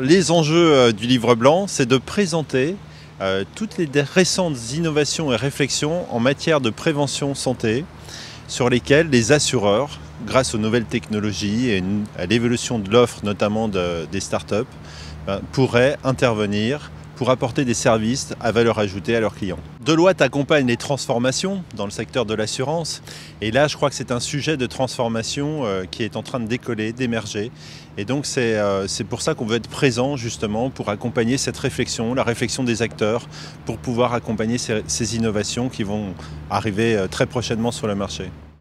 Les enjeux du livre blanc, c'est de présenter toutes les récentes innovations et réflexions en matière de prévention santé sur lesquelles les assureurs, grâce aux nouvelles technologies et à l'évolution de l'offre notamment des startups, pourraient intervenir pour apporter des services à valeur ajoutée à leurs clients. Deloitte accompagne les transformations dans le secteur de l'assurance et là je crois que c'est un sujet de transformation qui est en train de décoller, d'émerger et donc c'est pour ça qu'on veut être présent justement pour accompagner cette réflexion, la réflexion des acteurs pour pouvoir accompagner ces innovations qui vont arriver très prochainement sur le marché.